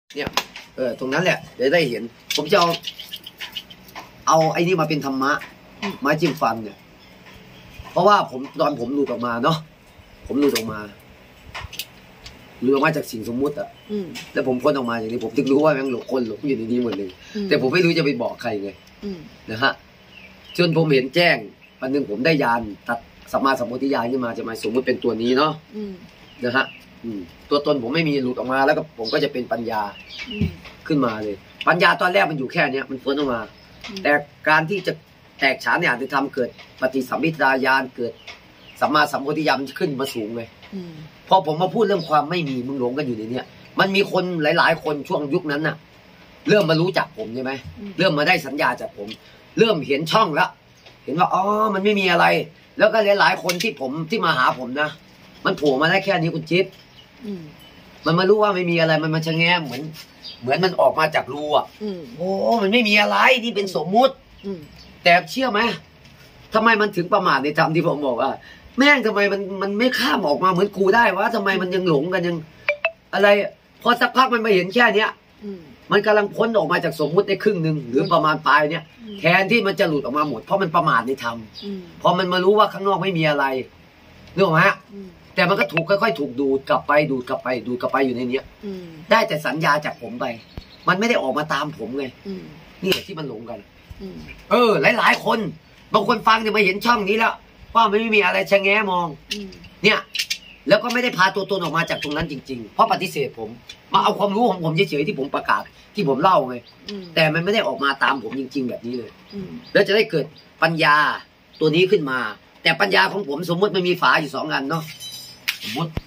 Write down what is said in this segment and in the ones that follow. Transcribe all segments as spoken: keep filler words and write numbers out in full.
เนี่ยเออตรงนั้นแหละเดี๋ยวได้เห็นผมจะเอาเอาไอ้นี่มาเป็นธรรมะไม้จิ้มฟันเนี่ยเพราะว่าผมตอนผมหลุดออกมาเนาะผมหลุดออกมาหลุดออกมาจากสิ่งสมมุติอ่ะแล้วผมพ้นออกมาอย่างนี้ผมถึงรู้ว่าแม่งหลงคนหลงอยู่ในนี้หมดเลยแต่ผมไม่รู้จะไปบอกใครไงนะฮะจนผมเห็นแจ้งวันหนึ่งผมได้ญาณตัดสัมมาสัมโพธิญาณขึ้นมาจะมาสมมติเป็นตัวนี้เนาะนะฮะตัวตนผมไม่มีหลุดออกมาแล้วก็ผมก็จะเป็นปัญญาขึ้นมาเลยปัญญาตอนแรกมันอยู่แค่เนี้ยมันพ้นออกมาแต่การที่จะแตกฉานเนี่ยจะทำเกิดปฏิสัมพิทาญาณเกิดสัมมาสัมโพธิญาณขึ้นมาสูงเลยพอผมมาพูดเรื่องความไม่มีมึงหลงกันอยู่ในเนี้ยมันมีคนหลายๆคนช่วงยุคนั้นน่ะเริ่มมารู้จักผมใช่ไหมเริ่มมาได้สัญญาจากผมเริ่มเห็นช่องแล้วเห็นว่าอ๋อมันไม่มีอะไรแล้วก็หลายๆคนที่ผมที่มาหาผมนะมันโผล่มาได้แค่นี้คุณจิ๊บมันมารู้ว่าไม่มีอะไรมันมาชะแงมเหมือนเหมือนมันออกมาจากรูอ่ะโอ้มันไม่มีอะไรที่เป็นสมมุติแต่เชื่อไหมทำไมมันถึงประมาทในธรรมที่ผมบอกว่าแม่งทำไมมันมันไม่ข้ามออกมาเหมือนกูได้วะทำไมมันยังหลงกันยังอะไรพอสักพักมันมาเห็นแค่เนี้ยมันกำลังพ้นออกมาจากสมมุติได้ครึ่งหนึ่งหรือประมาณปลายเนี้ยแทนที่มันจะหลุดออกมาหมดเพราะมันประมาทในธรรมพอมันมารู้ว่าข้างนอกไม่มีอะไรนึกออกไหมฮะแต่มันก็ถูกค่อยๆถูกดูดกลับไปดูดกลับไปดูดกลับไปอยู่ในเนี้ยได้แต่สัญญาจากผมไปมันไม่ได้ออกมาตามผมไงนี่แหละที่มันหลงกันเออหลายๆคนบางคนฟังเนี่ยมาเห็นช่องนี้แล้วว่าไม่มีอะไรชะแงมองเนี่ยแล้วก็ไม่ได้พาตัวตนออกมาจากตรงนั้นจริงๆเพราะปฏิเสธผมมาเอาความรู้ของผมเฉยๆที่ผมประกาศที่ผมเล่าไงแต่มันไม่ได้ออกมาตามผมจริงๆแบบนี้เลยแล้วจะได้เกิดปัญญาตัวนี้ขึ้นมาแต่ปัญญาของผมสมมติมันมีฝาอยู่สองอันเนาะสมมติ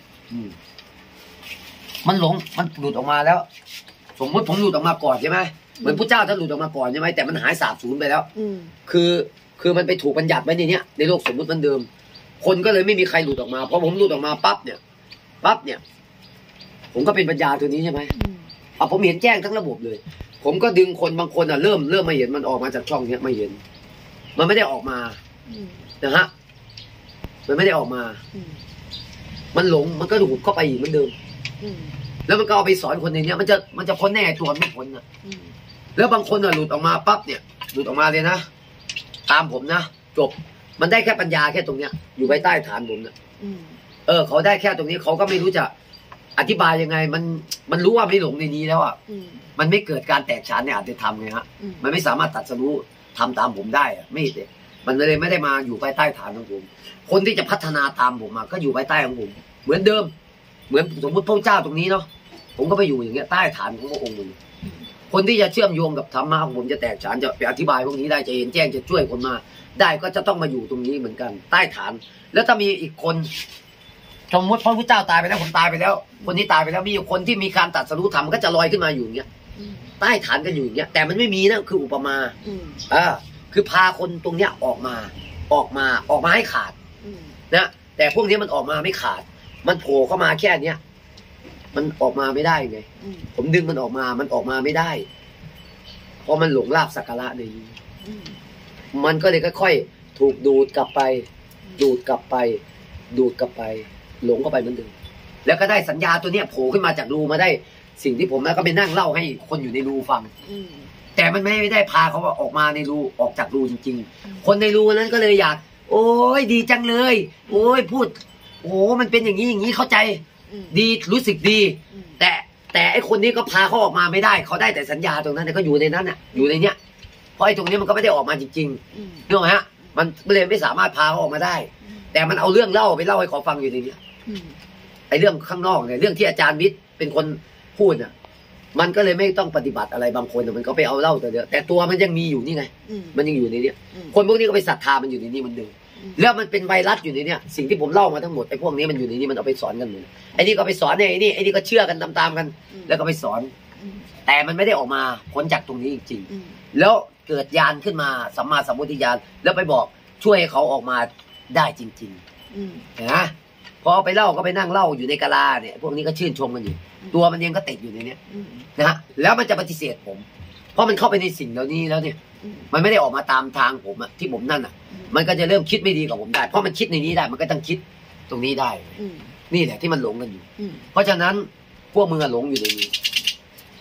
มันหลงมันหลุดออกมาแล้วสมมติผมหลุดออกมาก่อนใช่ไหมเหมือนพระเจ้าท่านหลุดออกมาก่อนใช่ไหมแต่มันหายสาบสูญไปแล้วคือคือมันไปถูกบัญญัติไว้ในเนี้ยในโลกสมมติมันเดิมคนก็เลยไม่มีใครหลุดออกมาพอผมหลุดออกมาปั๊บเนี่ยปั๊บเนี่ยผมก็เป็นปัญญาตัวนี้ใช่ไหมพอผมเห็นแจ้งทั้งระบบเลยผมก็ดึงคนบางคนอ่ะเริ่มเริ่มมาเห็นมันออกมาจากช่องเนี้ยไม่เห็นมันไม่ได้ออกมานะฮะมันไม่ได้ออกมามันหลงมันก็หลุดเข้าไปอีกเหมือนเดิมแล้วมันก็เอาไปสอนคนในเนี้ยมันจะมันจะพ้นแน่ตัวไม่พ้นอ่ะแล้วบางคนอ่ะหลุดออกมาปั๊บเนี่ยหลุดออกมาเลยนะตามผมนะจบมันได้แค่ปัญญาแค่ตรงเนี้ยอยู่ภายใต้ฐานผมนะเออเขาได้แค่ตรงนี้เขาก็ไม่รู้จะอธิบายยังไงมันมันรู้ว่าไม่หลงในนี้แล้วอ่ะมันไม่เกิดการแตกฉานในอาจจะทำไงฮะมันไม่สามารถตัดสรู้ทำตามผมได้อ่ะไม่ได้มันเลยไม่ได้มาอยู่ภายใต้ฐานของผมคนที่จะพัฒนาตามผมมาก็อยู่ภายใต้ของผมเหมือนเดิมเหมือนสมมติพระเจ้าตรงนี้เนาะผมก็ไปอยู่อย่างเงี้ยใต้ฐานของพระองค์เลยคนที่จะเชื่อมโยงกับธรรมะของผมจะแตกฉานจะไปอธิบายพวกนี้ได้จะเห็นแจ้งจะช่วยคนมาได้ก็จะต้องมาอยู่ตรงนี้เหมือนกันใต้ฐานแล้วถ้ามีอีกคนสมมติพระพุทธเจ้าตายไปแล้วผมตายไปแล้วคนนี้ตายไปแล้วมีคนที่มีการตัดสรู้ธรรมก็จะลอยขึ้นมาอยู่อย่างเงี้ยใต้ฐานกันอยู่อย่างเงี้ยแต่มันไม่มีนะคืออุปมาอ่าคือพาคนตรงเนี้ยออกมาออกมาออกมาให้ขาดนะแต่พวกนี้มันออกมาไม่ขาดมันโผล่เข้ามาแค่เนี้ยมันออกมาไม่ได้ไงผมดึงมันออกมามันออกมาไม่ได้เพราะมันหลงลาภสักการะในนี้มันก็เลยค่อยๆถูกดูดกลับไปดูดกลับไปดูดกลับไปหลงเข้าไปเหมือนเดิมแล้วก็ได้สัญญาตัวเนี้ยโผล่ขึ้นมาจากรูมาได้สิ่งที่ผมแล้วก็ไปนั่งเล่าให้คนอยู่ในรูฟังแต่มันไม่ได้พาเขาออกมาในรูออกจากรูจริงๆคนในรูนั้นก็เลยอยากโอ้ยดีจังเลยโอ้ยพูดโอ้มันเป็นอย่างนี้อย่างนี้เข้าใจดีรู้สึกดีแต่แต่ไอคนนี้ก็พาเขาออกมาไม่ได้เขาได้แต่สัญญาตรงนั้นแต่ก็อยู่ในนั้นอ่ะอยู่ในเนี้ยเพราะไอตรงนี้มันก็ไม่ได้ออกมาจริงๆนึกออกไหมฮะมันเลยไม่สามารถพาเขาออกมาได้แต่มันเอาเรื่องเล่าไปเล่าให้เขาฟังอยู่ในนี้ไอเรื่องข้างนอกเนี่ยเรื่องที่อาจารย์วิทย์เป็นคนพูดอ่ะมันก็เลยไม่ต้องปฏิบัติอะไรบางคนมันก็ไปเอาเล่าแต่เดียวแต่ตัวมันยังมีอยู่นี่ไงมันยังอยู่ในนี้คนพวกนี้ก็ไปศรัทธามันอยู่ในนี้มันดึงแล้วมันเป็นไวรัสอยู่ในนี้สิ่งที่ผมเล่ามาทั้งหมดไอ้พวกนี้มันอยู่ในนี้มันเอาไปสอนกันหมดไอ้นี่ก็ไปสอนไอ้นี่ไอ้นี่ก็เชื่อกันตามๆกันแล้วก็ไปสอนแต่มันไม่ได้ออกมาพ้นจากตรงนี้จริงๆแล้วเกิดญาณขึ้นมาสัมมาสัมพุทธญาณแล้วไปบอกช่วยให้เขาออกมาได้จริงๆนะพอไปเล่าก็ไปนั่งเล่าอยู่ในกะลาเนี่ยพวกนี้ก็ชื่นชมกันอยู่ตัวมันเองก็ติดอยู่ในนี้นะฮะแล้วมันจะปฏิเสธผมเพราะมันเข้าไปในสิ่งเหล่านี้แล้วเนี่ยมันไม่ได้ออกมาตามทางผมอะที่ผมนั่นอะมันก็จะเริ่มคิดไม่ดีกับผมได้เพราะมันคิดในนี้ได้มันก็ต้องคิดตรงนี้ได้นี่แหละที่มันหลงกันอยู่เพราะฉะนั้นพวกมึงอะหลงอยู่ในนี้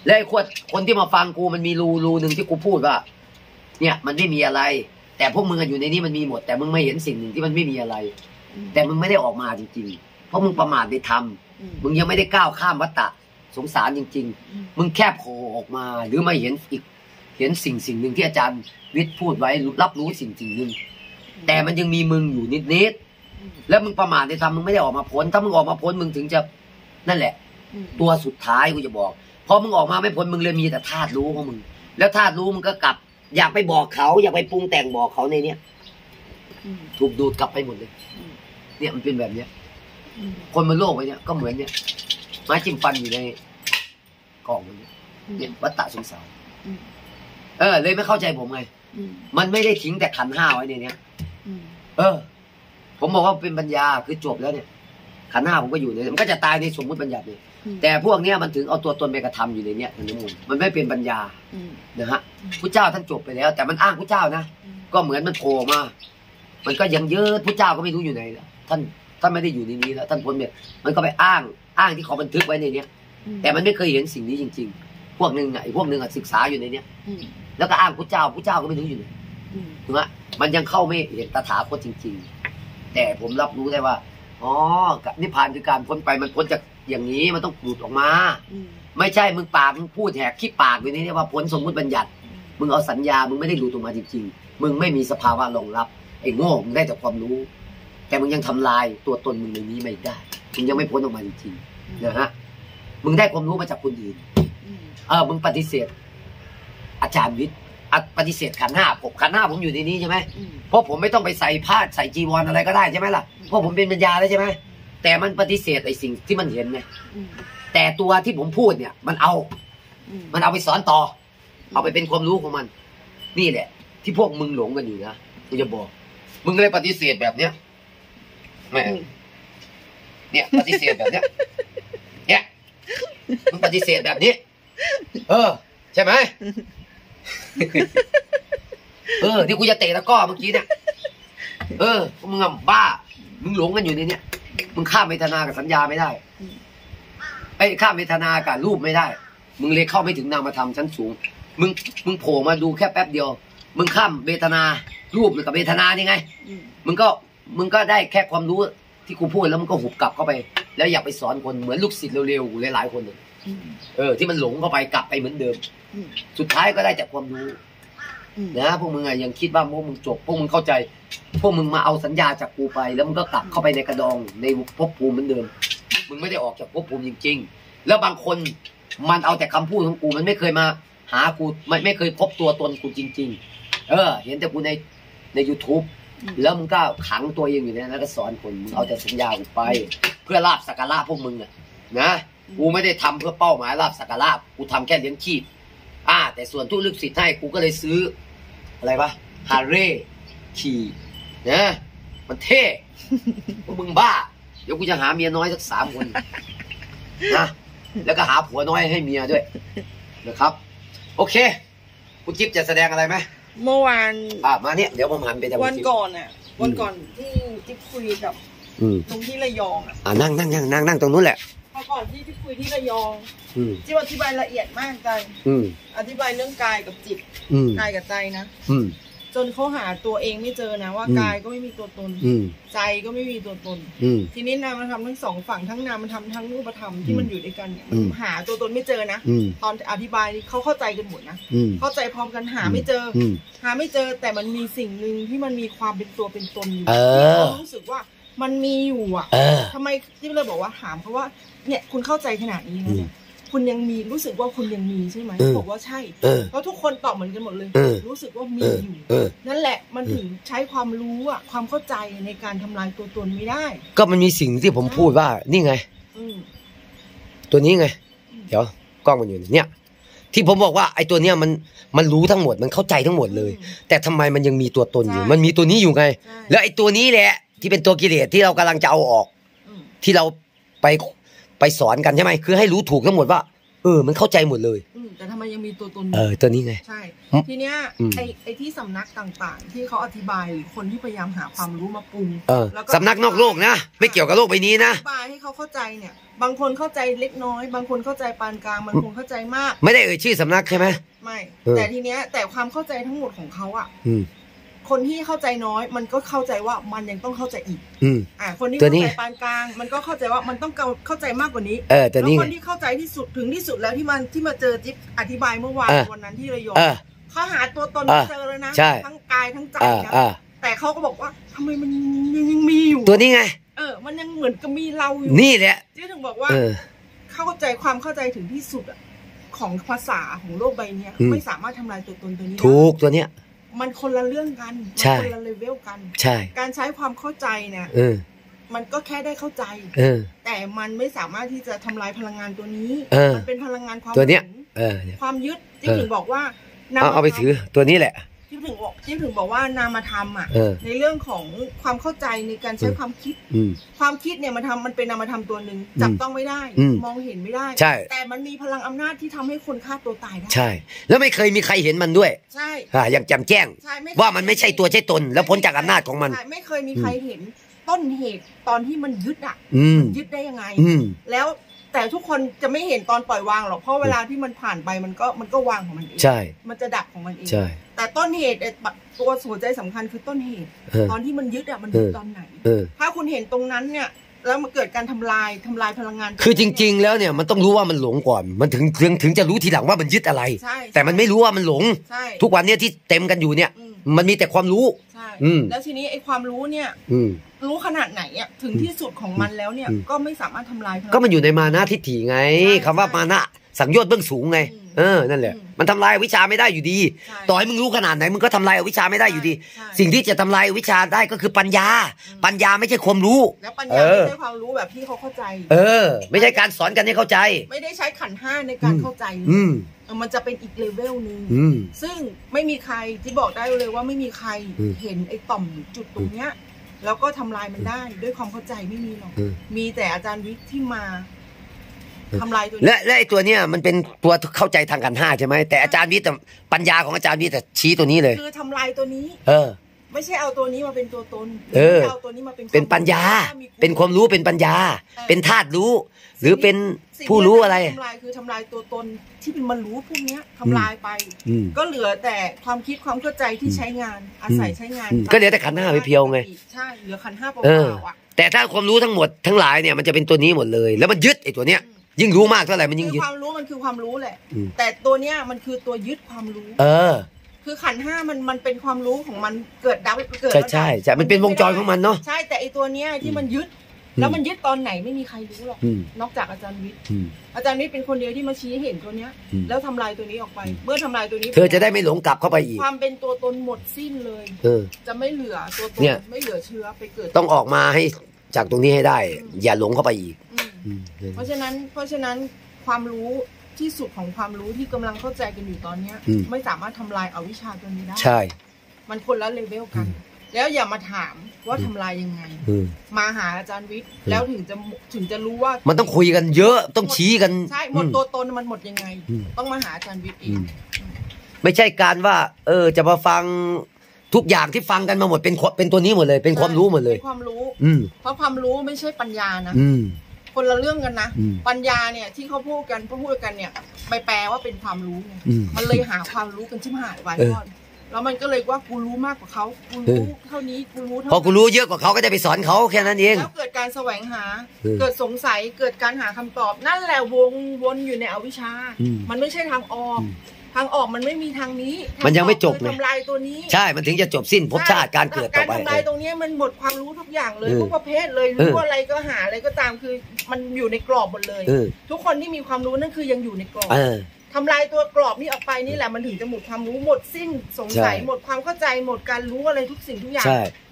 และไอ้คนคนที่มาฟังกูมันมีรูรูหนึ่งที่กูพูดว่าเนี่ยมันไม่มีอะไร แต่พวกมึงอยู่ในนี้มันมีหมดแต่มึงไม่เห็นสิ่งหนึ่งที่มันไม่มีอะไรแต่มึงไม่ได้ออกมาจริงๆเพราะมึงประมาทในธรรมมึงยังไม่ได้ก้าวข้ามวัฏฏะสงสารจริงๆมึงแค่โผล่ออกมาหรือไม่เห็นอีกเห็นสิ่งสิ่งหนึ่งที่อาจารย์วิทย์พูดไว้รับรู้สิ่งสิ่งหนึ่งแต่มันยังมีมึงอยู่นิดๆแล้วมึงประมาทในธรรมมึงไม่ได้ออกมาพ้นถ้ามึงออกมาพ้นมึงถึงจะนั่นแหละตัวสุดท้ายกูจะบอกพอมึงออกมาไม่พ้นมึงเลยมีแต่ธาตุรู้ของมึงแล้วธาตุรู้มึงก็กลับอยากไปบอกเขาอยากไปปรุงแต่งบอกเขาในเนี้ยถูกดูดกลับไปหมดเลยเนี่ยมันเป็นแบบเนี้ยคนบนโลกไปเนี่ยก็เหมือนเนี่ยไม้จิ้มฟันอยู่ในกล่องมันเนี่ยวัฏฏะสงสารเออเลยไม่เข้าใจผมไงมันไม่ได้ทิ้งแต่ขันห้าไว้ในเนี้ยเออผมบอกว่าเป็นปัญญาคือจบแล้วเนี่ยขันห้าผมก็อยู่ในมันก็จะตายในสมมุติบัญญัติเลยแต่พวกเนี้ยมันถึงเอาตัวตนไปกระทำอยู่ในเนี้ยท่านผู้ชมมันไม่เป็นปัญญานะฮะพระเจ้าท่านจบไปแล้วแต่มันอ้างพระเจ้านะก็เหมือนมันโผล่มามันก็ยังเยอะพระเจ้าก็ไม่รู้อยู่ไหนแล้วท่านท่านไม่ได้อยู่ในนี้แล้วท่านพ้นเนี่ยมันก็ไปอ้างอ้างที่เขาบันทึกไว้ในเนี้ยแต่มันไม่เคยเห็นสิ่งนี้จริงๆพวกนึงไอ้พวกนึงอ่ะศึกษาอยู่ในเนี้ยแล้วก็อ้างพระเจ้าพระเจ้าก็ไม่รู้อยู่ไหนถูกไหมมันยังเข้าไม่เห็นตถาคตจริงๆแต่ผมรับรู้ได้ว่าอ๋อนิพพานคือการพ้นไปมันพ้นจากอย่างนี้มันต้องปลุดออกมาไม่ใช่มึงปากมึงพูดแหกขี้ปากอยู่นี่ว่าพ้นสมมุติบัญญัติมึงเอาสัญญามึงไม่ได้รู้ตรงมาจริงๆมึงไม่มีสภาวะรองรับไอ้โง่มึงได้แต่ความรู้แต่มึงยังทำลายตัวตนมึงในนี้ไม่ได้มึงยังไม่พ้นออกมาจริงๆนะฮะมึงได้ความรู้มาจากคนอื่นเออมึงปฏิเสธอาจารย์วิทย์ปฏิเสธขันห้าผมขันห้าผมอยู่ในนี้ใช่ไหมเพราะผมไม่ต้องไปใส่ผ้าใส่จีวรอะไรก็ได้ใช่ไหมล่ะเพราะผมเป็นปัญญาแล้วใช่ไหมแต่มันปฏิเสธไอ้สิ่งที่มันเห็นไงแต่ตัวที่ผมพูดเนี่ยมันเอามันเอาไปสอนต่อเอาไปเป็นความรู้ของมันนี่แหละที่พวกมึงหลงกันอยู่นะกูจะบอกมึงเลยปฏิเสธแบบเนี้ยแม่เนี่ยปฏิเสธแบบเนี้ยเนี่ยมึงปฏิเสธแบบนี้เออใช่ไหมเออที่กูจะเตะตะก้อเมื่อกี้เนี่ยเออมึงอ่ะบ้ามึงหลงกันอยู่ในเนี้ยมึงข้ามเวทนากับสัญญาไม่ได้ไอ้ข้ามเวทนากับรูปไม่ได้มึงเลยเข้าไม่ถึงนามธรรมชั้นสูงมึงมึงโผล่มาดูแค่แป๊บเดียวมึงข้ามเวทนารูปกับเวทนานี่ไงมึงก็มึงก็ได้แค่ความรู้ที่กูพูดแล้วมึงก็หุบกลับเข้าไปแล้วอยากไปสอนคนเหมือนลูกศิษย์เร็วๆหลายๆคนเลยเออที่มันหลงเข้าไปกลับไปเหมือนเดิมสุดท้ายก็ได้แต่ความรู้นะพวกมึงอะยังคิดว่าพวกมึงจบพวกมึงเข้าใจพวกมึงมาเอาสัญญาจากกูไปแล้วมึงก็กลับเข้าไปในกระดองในภพภูมิเหมือนเดิมมึงไม่ได้ออกจากภพภูมิจริงๆแล้วบางคนมันเอาแต่คำพูดของกูมันไม่เคยมาหากูไม่ไม่เคยพบตัวตนกูจริงๆเออเห็นแต่กูในใน YouTube แล้วมึงก็ขังตัวเองอยู่เนี่ยแล้วก็สอนคนมึงเอาแต่สัญญากูไปเพื่อลาภสักการะพวกมึงอะนะกูไม่ได้ทำเพื่อเป้าหมายลาภสักการะกูทำแค่เลี้ยงชีพอ่าแต่ส่วนทุกลูกศิษย์ให้กูก็เลยซื้ออะไรวะฮาร์เร่ขี่นะมันเท่พวกมึงบ้าเดี๋ยวกูจะหาเมียน้อยสักสามคนนะแล้วก็หาผัวน้อยให้เมียด้วยนะครับโอเคคุณจิ๊บจะแสดงอะไรไหมเมื่อวานอ่ามาเนี่ยเดี๋ยวผมหันไปวันก่อนอ่ะวันก่อนที่จิ๊บคุยกับตรงที่ระยองอ่ะอ่านั่งนั่งนั่งนั่งนั่งตรงนู้นแหละเมื่อก่อนที่จิ๊บคุยที่ระยองจิ๊บอธิบายละเอียดมากใจอธิบายเรื่องกายกับจิตกายกับใจนะจนเขาหาตัวเองไม่เจอนะว่ากายก็ไม่มีตัวตนใจก็ไม่มีตัวตนทีนี้นามธรรมทั้งสองฝั่งทั้งนามธรรมทั้งรูปธรรมที่มันอยู่ด้วยกันเนี่ยหาตัวตนไม่เจอนะตอนอธิบายเขาเข้าใจกันหมดนะเข้าใจพร้อมกันหาไม่เจอหาไม่เจอแต่มันมีสิ่งหนึ่งที่มันมีความเป็นตัวเป็นตนอยู่ที่เขารู้สึกว่ามันมีอยู่อ่ะทำไมที่เลยบอกว่าถามเขาว่าเนี่ยคุณเข้าใจขนาดนี้นะเนี่ยคุณยังมีรู้สึกว่าคุณยังมีใช่ไหมบอกว่าใช่แล้วทุกคนตอบเหมือนกันหมดเลยรู้สึกว่ามีอยู่นั่นแหละมันถึงใช้ความรู้อ่ะความเข้าใจในการทำลายตัวตนไม่ได้ก็มันมีสิ่งที่ผมพูดว่านี่ไงตัวนี้ไงเดี๋ยวกล้องมันอยู่เนี่ยที่ผมบอกว่าไอ้ตัวเนี้ยมันมันรู้ทั้งหมดมันเข้าใจทั้งหมดเลยแต่ทำไมมันยังมีตัวตนอยู่มันมีตัวนี้อยู่ไงแล้วไอ้ตัวนี้แหละที่เป็นตัวกิเลสที่เรากำลังจะเอาออกที่เราไปไปสอนกันใช่ไหมคือให้รู้ถูกทั้งหมดว่าเออมันเข้าใจหมดเลยแต่ทำไมมันยังมีตัวตนเออตัวนี้ไงใช่ทีเนี้ยไอ้ไอ้ที่สำนักต่างๆที่เขาอธิบายหรือคนที่พยายามหาความรู้มาปรุงสำนักนอกโลกนะไม่เกี่ยวกับโลกใบนี้นะอธิบายให้เขาเข้าใจเนี่ยบางคนเข้าใจเล็กน้อยบางคนเข้าใจปานกลางบางคนเข้าใจมากไม่ได้เอ่ยชื่อสำนักใช่ไหมไม่แต่ทีเนี้ยแต่ความเข้าใจทั้งหมดของเขาอ่ะคนที่เข้าใจน้อยมันก็เข้าใจว่ามันยังต้องเข้าใจอีกอ่าคนที่เข้าใจปานกลางมันก็เข้าใจว่ามันต้องเข้าใจมากกว่านี้แล้วคนที่เข้าใจที่สุดถึงที่สุดแล้วที่มันที่มาเจอจิ๊บอธิบายเมื่อวานวันนั้นที่ระยองเขาหาตัวตนเจอเลยนะทั้งกายทั้งใจนะแต่เขาก็บอกว่าทำไมมันยังมีอยู่ตัวนี้ไงเออมันยังเหมือนกับมีเราอยู่นี่แหละจิ๊บถึงบอกว่าเข้าใจความเข้าใจถึงที่สุดของภาษาของโลกใบนี้ไม่สามารถทำลายตัวตนตัวนี้ถูกตัวเนี้ยมันคนละเรื่องกันมันคนละเลเวลกันใช่การใช้ความเข้าใจเนี่ยมันก็แค่ได้เข้าใจแต่มันไม่สามารถที่จะทำลายพลังงานตัวนี้มันเป็นพลังงานความตัวเนี้ยความยึดที่ถึงบอกว่าเอาไปถือตัวนี้แหละที่ถึงบอกที่ถึงบอกว่านามธรรมอ่ะในเรื่องของความเข้าใจในการใช้ความคิดความคิดเนี่ยมันทำมันเป็นนามธรรมตัวหนึ่งจับต้องไม่ได้มองเห็นไม่ได้แต่มันมีพลังอำนาจที่ทำให้คนฆ่าตัวตายได้ใช่แล้วไม่เคยมีใครเห็นมันด้วยใช่อย่างแจ่มแจ้งว่ามันไม่ใช่ตัวใช่ตนแล้วพ้นจากอำนาจของมันไม่เคยมีใครเห็นต้นเหตุตอนที่มันยึดอ่ะยึดได้ยังไงแล้วแต่ทุกคนจะไม่เห็นตอนปล่อยวางหรอกเพราะเวลาที่มันผ่านไปมันก็มันก็วางของมันเองใช่มันจะดับของมันเองใช่แต่ต้นเหตุตัวหัวใจสำคัญคือต้นเหตุตอนที่มันยึดอ่ะมันยึดตอนไหนถ้าคุณเห็นตรงนั้นเนี่ยแล้วมันเกิดการทำลายทำลายพลังงานคือจริงๆแล้วเนี่ยมันต้องรู้ว่ามันหลงก่อนมันถึงถึงถึงจะรู้ทีหลังว่ามันยึดอะไรแต่มันไม่รู้ว่ามันหลงทุกวันนี้ที่เต็มกันอยู่เนี่ยมันมีแต่ความรู้แล้วทีนี้ไอ้ความรู้เนี่ยรู้ขนาดไหนอ่ะถึงที่สุดของมันแล้วเนี่ยก็ไม่สามารถทำลายก็มันอยู่ในมานะทิฏฐิไงคำว่ามานะสังโยชน์เบื้องสูงไงเออนั่นแหละมันทำลายวิชาไม่ได้อยู่ดีต่อให้มึงรู้ขนาดไหนมึงก็ทำลายวิชาไม่ได้อยู่ดีสิ่งที่จะทำลายวิชาได้ก็คือปัญญาปัญญาไม่ใช่ความรู้แล้วปัญญาไม่ใช่ความรู้แบบที่เขาเข้าใจเออไม่ใช่การสอนกันให้เข้าใจไม่ได้ใช้ขันธ์ห้าในการเข้าใจมันจะเป็นอีกเลเวลนึงซึ่งไม่มีใครที่บอกได้เลยว่าไม่มีใครเห็นไอ้ต่อมจุดตรงเนี้ยแล้วก็ทำลายมันได้ด้วยความเข้าใจไม่มีหรอกมีแต่อาจารย์วิทย์ที่มาทำลายตัวนี้และและไอ้ตัวเนี้ยมันเป็นตัวเข้าใจทางขันธ์ห้าใช่ไหมแต่อาจารย์วิทย์ปัญญาของอาจารย์วิทย์ชี้ตัวนี้เลยคือทำลายตัวนี้เออไม่ใช่เอาตัวนี้มาเป็นตัวตนเออเอาตัวนี้มาเป็นเป็นปัญญาเป็นความรู้เป็นปัญญาเป็นธาตุรู้หรือเป็นผู้รู้อะไรทำลายคือทำลายตัวตนที่เป็นมันรู้พวกนี้ทำลายไปก็เหลือแต่ความคิดความเข้าใจที่ใช้งานอาศัยใช้งานก็เหลือแต่ขันธ์ห้าไปเพียวไงใช่เหลือขันธ์ห้าเปล่าอ่ะแต่ถ้าความรู้ทั้งหมดทั้งหลายเนี่ยมันจะเป็นตัวนี้หมดเลยแล้วมันยึดไอ้ตัวเนี้ยยิ่งรู้มากเท่าไหร่มันยิ่งยึดความรู้มันคือความรู้แหละแต่ตัวเนี้ยมันคือตัวยึดความรู้เออคือขันธ์ห้ามันมันเป็นความรู้ของมันเกิดดับเกิดใช่ใช่ใช่มันเป็นวงจรของมันเนาะใช่แต่ไอตัวเนี้ยที่มันยึดแล้วมันยึดตอนไหนไม่มีใครรู้หรอกนอกจากอาจารย์วิทย์อาจารย์วิทย์เป็นคนเดียวที่มาชี้เห็นตัวเนี้ยแล้วทำลายตัวนี้ออกไปเมื่อทำลายตัวนี้เธอจะได้ไม่หลงกลับเข้าไปอีกความเป็นตัวตนหมดสิ้นเลยจะไม่เหลือตัวตนไม่เหลือเชื้อไปเกิดต้องออกมาให้จากตรงนี้ให้ได้อย่าหลงเข้าไปอีกเพราะฉะนั้นเพราะฉะนั้นความรู้ที่สุดของความรู้ที่กำลังเข้าใจกันอยู่ตอนเนี้ยไม่สามารถทำลายอวิชชาตัวนี้ได้ใช่มันคนละเลเวลกันแล้วอย่ามาถามว่าทำลายยังไงมาหาอาจารย์วิทย์แล้วถึงจะถึงจะรู้ว่ามันต้องคุยกันเยอะต้องชี้กันใช่หมดตัวตนมันหมดยังไงต้องมาหาอาจารย์วิทย์เองไม่ใช่การว่าเออจะมาฟังทุกอย่างที่ฟังกันมาหมดเป็นเป็นตัวนี้หมดเลยเป็นความรู้หมดเลยความรู้เพราะความรู้ไม่ใช่ปัญญานะคนละเรื่องกันนะปัญญาเนี่ยที่เขาพูดกันพูดกันเนี่ยไปแปลว่าเป็นความรู้มันเลยหาความรู้กันชิบหายไว้ก่อนแล้วมันก็เลยว่ากูรู้มากกว่าเขากูรู้เท่านี้กูรู้เท่าพอกูรู้เยอะกว่าเขาก็จะไปสอนเขาแค่นั้นเองแล้วเกิดการแสวงหาเกิดสงสัยเกิดการหาคำตอบนั่นแหละวงวนอยู่ในอวิชชามันไม่ใช่ทางออกทางออกมันไม่มีทางนี้มันยังไม่จบเลยทำลายตัวนี้ใช่มันถึงจะจบสิ้นภพชาติการเกิดต่อไปการทำลายตรงนี้มันหมดความรู้ทุกอย่างเลยทุกประเภทเลยรู้อะไรก็หาอะไรก็ตามคือมันอยู่ในกรอบหมดเลยทุกคนที่มีความรู้นั่นคือยังอยู่ในกรอบทำลายตัวกรอบนี้ออกไปนี่แหละมันถึงจะหมดความรู้หมดสิ้นสงสัยหมดความเข้าใจหมดการรู้อะไรทุกสิ่งทุกอย่าง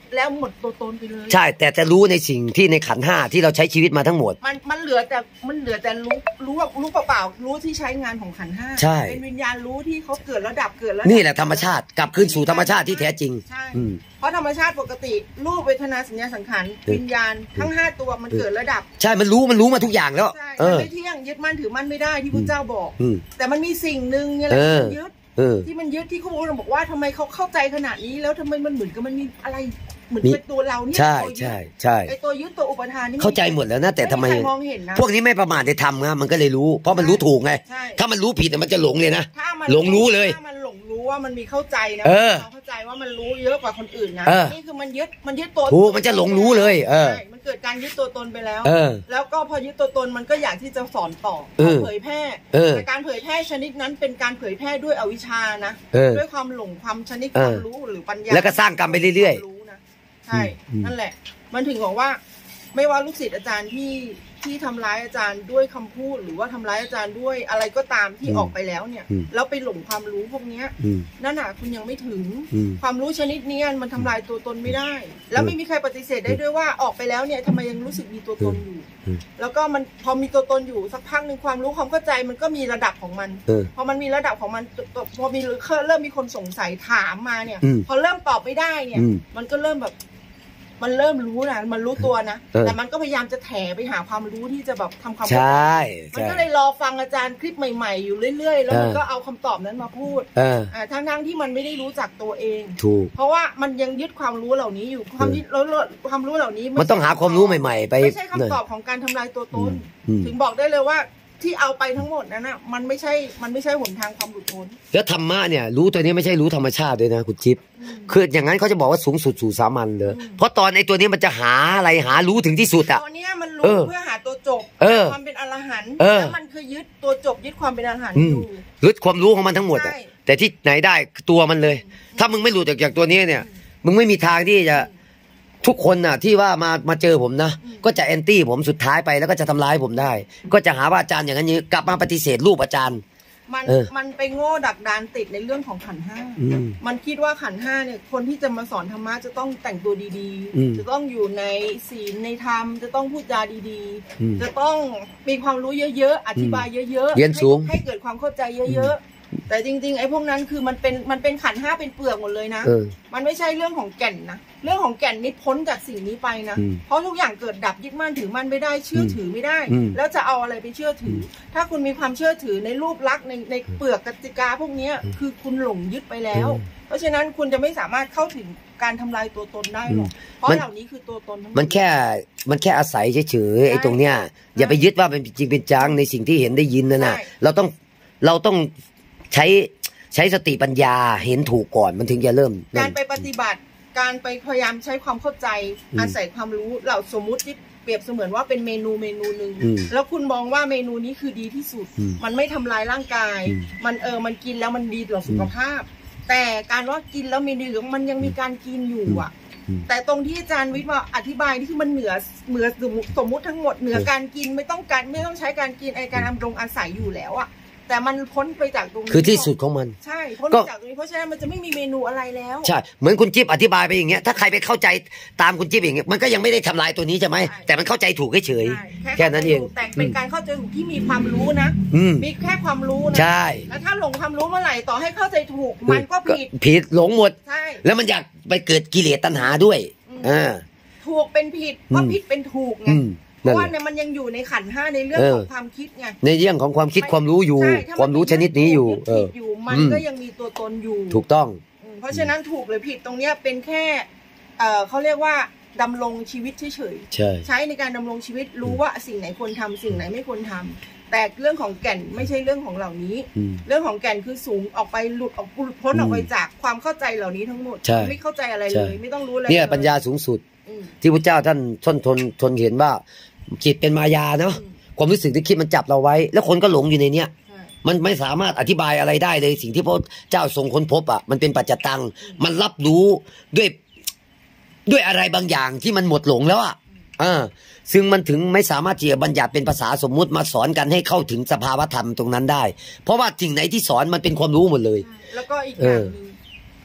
แล้วหมดตัวตนไปเลยใช่แต่จะรู้ในสิ่งที่ในขันธ์ห้าที่เราใช้ชีวิตมาทั้งหมดมันมันเหลือแต่มันเหลือแต่รู้รู้ว่ารู้เปล่าๆรู้ที่ใช้งานของขันธ์ห้าใช่เป็นวิญญาณรู้ที่เขาเกิดระดับเกิดแล้วนี่แหละธรรมชาติกลับคืนสู่ธรรมชาติที่แท้จริงใช่เพราะธรรมชาติปกติรูปเวทนาสัญญาสังขารวิญญาณทั้งห้าตัวมันเกิดระดับใช่มันรู้มันรู้มาทุกอย่างแล้วใช่มันไม่เที่ยงยึดมั่นถือมั่นไม่ได้ที่พระเจ้าบอกแต่มันมีสิ่งหนึ่งเนี่ยแหละที่ยึดที่มันยึดที่เขาบอกว่าทำไมเขาเข้าใจขนาดนี้แล้วทำไมมันเหมือนกับมันมีอะไรเหมือนเป็นตัวเราเนี่ยใช่ใช่ใช่ไอตัวยึดตัวอุปทานนี่เข้าใจหมดแล้วนะแต่ทำไมมองเห็นนะพวกนี้ไม่ประมาทในธรรมนะมันก็เลยรู้เพราะมันรู้ถูกไงถ้ามันรู้ผิดมันจะหลงเลยนะหลงรู้เลยถ้ามันหลงรู้ว่ามันมีเข้าใจนะเข้าใจว่ามันรู้เยอะกว่าคนอื่นนะนี่คือมันยึดมันยึดตัวถูกมันจะหลงรู้เลยเออมันเกิดการยึดตัวตนไปแล้วแล้วก็พอยึดตัวตนมันก็อยากที่จะสอนต่อเผยแพร่แต่การเผยแพร่ชนิดนั้นเป็นการเผยแพร่ด้วยอวิชชานะด้วยความหลงความชนิดความรู้หรือปัญญาแล้วก็สร้างกรรมไปเรื่อยๆใช่นั่นแหละมันถึงบอกว่าไม่ว่าลูกศิษย์อาจารย์ที่ที่ทำร้ายอาจารย์ด้วยคำพูดหรือว่าทำร้ายอาจารย์ด้วยอะไรก็ตามที่ออกไปแล้วเนี่ยแล้วไปหลงความรู้พวกนี้นั่นน่ะคุณยังไม่ถึงความรู้ชนิดนี้มันทำลายตัวตนไม่ได้แล้วไม่มีใครปฏิเสธได้ด้วยว่าออกไปแล้วเนี่ยทำไมยังรู้สึกมีตัวตนอยู่แล้วก็มันพอมีตัวตนอยู่สักพักหนึ่งความรู้ความเข้าใจมันก็มีระดับของมันพอมันมีระดับของมันพอมีเริ่มมีคนสงสัยถามมาเนี่ยพอเริ่มตอบไม่ได้เนี่ยมันก็เริ่มแบบมันเริ่มรู้นะมันรู้ตัวนะแต่มันก็พยายามจะแถไปหาความรู้ที่จะแบบทำความเข้าใจมันก็เลยรอฟังอาจารย์คลิปใหม่ๆอยู่เรื่อยๆแล้วมันก็เอาคำตอบนั้นมาพูดทั้งๆที่มันไม่ได้รู้จักตัวเองถูกเพราะว่ามันยังยึดความรู้เหล่านี้อยู่ความยึดแล้วความรู้เหล่านี้มันต้องหาความรู้ใหม่ๆไปไม่ใช่คำตอบของการทำลายตัวตนถึงบอกได้เลยว่าที่เอาไปทั้งหมดนั้นน่ะมันไม่ใช่มันไม่ใช่หนทางความหลุดพ้นแล้วธรรมะเนี่ยรู้ตัวนี้ไม่ใช่รู้ธรรมชาติด้วยนะคุณจิ๊บคืออย่างนั้นเขาจะบอกว่าสูงสุดสู่สามัญเลยเพราะตอนไอ้ตัวนี้มันจะหาอะไรหารู้ถึงที่สุดอ่ะตัวนี้มันรู้เพื่อหาตัวจบความเป็นอรหันต์แล้วมันคือยึดตัวจบยึดความเป็นอรหันต์อยู่ยึดความรู้ของมันทั้งหมดอ่ะแต่ที่ไหนได้ตัวมันเลยถ้ามึงไม่หลุดจากจากตัวนี้เนี่ยมึงไม่มีทางที่จะทุกคนน่ะที่ว่ามามาเจอผมนะก็จะแอนตี้ผมสุดท้ายไปแล้วก็จะทำร้ายผมได้ก็จะหาว่าอาจารย์อย่างนั้นกลับมาปฏิเสธรูปอาจารย์มันมันไปโง่ดักดานติดในเรื่องของขันธ์ห้ามันคิดว่าขันธ์ห้าเนี่ยคนที่จะมาสอนธรรมะจะต้องแต่งตัวดีๆจะต้องอยู่ในศีลในธรรมจะต้องพูดจาดีๆจะต้องมีความรู้เยอะๆอธิบายเยอะๆเรียนสูงให้เกิดความเข้าใจเยอะๆแต่จริงๆไอ้พวกนั้นคือมันเป็นมันเป็นขันธ์ห้าเป็นเปลือกหมดเลยนะมันไม่ใช่เรื่องของแก่นนะเรื่องของแก่นนี่พ้นจากสิ่งนี้ไปนะเพราะทุกอย่างเกิดดับยึดมั่นถือมั่นไม่ได้เชื่อถือไม่ได้แล้วจะเอาอะไรไปเชื่อถือถ้าคุณมีความเชื่อถือในรูปลักษณ์ในในเปลือกกติกาพวกนี้คือคุณหลงยึดไปแล้วเพราะฉะนั้นคุณจะไม่สามารถเข้าถึงการทำลายตัวตนได้หรอกเพราะเหล่านี้คือตัวตนมันแค่มันแค่อาศัยเฉยๆไอ้ตรงเนี้ยอย่าไปยึดว่าเป็นจริงเป็นจังในสิ่งที่เห็นได้ยินนั่นน่ะเราต้องเราต้องใช้ใช้สติปัญญาเห็นถูกก่อนมันถึงจะเริ่มการไปปฏิบัติการไปพยายามใช้ความเข้าใจอาศัยความรู้เราสมมุติที่เปรียบเสมือนว่าเป็นเมนูเมนูหนึ่งแล้วคุณมองว่าเมนูนี้คือดีที่สุดมันไม่ทำลายร่างกายมันเออมันกินแล้วมันดีต่อสุขภาพแต่การว่ากินแล้วมีดีหรือมันยังมีการกินอยู่อ่ะแต่ตรงที่อาจารย์วิทย์ว่าอธิบายนี่คือมันเหนือเหนือสมมุติทั้งหมดเหนือการกินไม่ต้องการไม่ต้องใช้การกินไอการดำรงอาศัยอยู่แล้วอ่ะแต่มันพ้นไปจากตรงนี้คือที่สุดของมันใช่พ้นไปจากตรงนี้เพราะฉะนั้นมันจะไม่มีเมนูอะไรแล้วใช่เหมือนคุณจิ๊บอธิบายไปอย่างเงี้ยถ้าใครไปเข้าใจตามคุณจิ๊บอย่างเงี้ยมันก็ยังไม่ได้ทำลายตัวนี้ใช่ไหมแต่มันเข้าใจถูกเฉยแค่นั้นเองแต่เป็นการเข้าใจถูกที่มีความรู้นะมีแค่ความรู้นะใช่แล้วถ้าหลงความรู้เมื่อไหร่ต่อให้เข้าใจถูกมันก็ผิดผิดหลงหมดแล้วมันอยากไปเกิดกิเลสตัณหาด้วยอ่าถูกเป็นผิดว่าผิดเป็นถูกไงเพราะว่าเนี่ยมันยังอยู่ในขันธ์ห้าในเรื่องของความคิดไงในเรื่องของความคิดความรู้อยู่ความรู้ชนิดนี้อยู่เอออยู่มันก็ยังมีตัวตนอยู่ถูกต้องเพราะฉะนั้นถูกหรือผิดตรงเนี้ยเป็นแค่เออเขาเรียกว่าดำรงชีวิตเฉยๆใช้ในการดำรงชีวิตรู้ว่าสิ่งไหนควรทำสิ่งไหนไม่ควรทำแต่เรื่องของแก่นไม่ใช่เรื่องของเหล่านี้เรื่องของแก่นคือสูงออกไปหลุดออกพ้นออกไปจากความเข้าใจเหล่านี้ทั้งหมดไม่เข้าใจอะไรเลยไม่ต้องรู้อะไรเนี่ยปัญญาสูงสุดที่พระเจ้าท่านทนทนทนเห็นว่าจิตเป็นมายาเนาะความรู้สึกที่คิดมันจับเราไว้แล้วคนก็หลงอยู่ในเนี้ยมันไม่สามารถอธิบายอะไรได้เลยสิ่งที่พระเจ้าทรงค้นพบอ่ะมันเป็นปัจจตังมันรับรู้ด้วยด้วยอะไรบางอย่างที่มันหมดหลงแล้วอ่ะอ่าซึ่งมันถึงไม่สามารถที่จะบัญญัติเป็นภาษาสมมุติมาสอนกันให้เข้าถึงสภาวธรรมตรงนั้นได้เพราะว่าสิ่งไหนที่สอนมันเป็นความรู้หมดเลยแล้วก็อีกอย่างนึง